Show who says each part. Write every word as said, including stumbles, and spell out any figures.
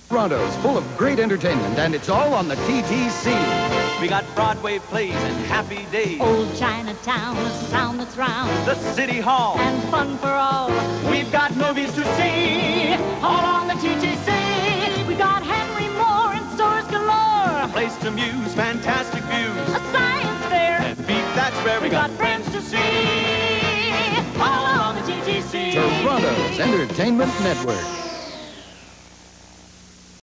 Speaker 1: Toronto's full of great entertainment, and it's all on the T T C.
Speaker 2: We got Broadway plays and happy days.
Speaker 3: Old Chinatown, a sound that's round.
Speaker 2: The City Hall.
Speaker 3: And fun for all.
Speaker 2: We've got movies to see.
Speaker 3: All on the T T C. We got Henry Moore and stores galore.
Speaker 2: A place to muse, fantastic views.
Speaker 3: A science fair.
Speaker 2: And beef, that's rare.
Speaker 3: We got friends to see. All on the T T C.
Speaker 1: Toronto's Entertainment Network.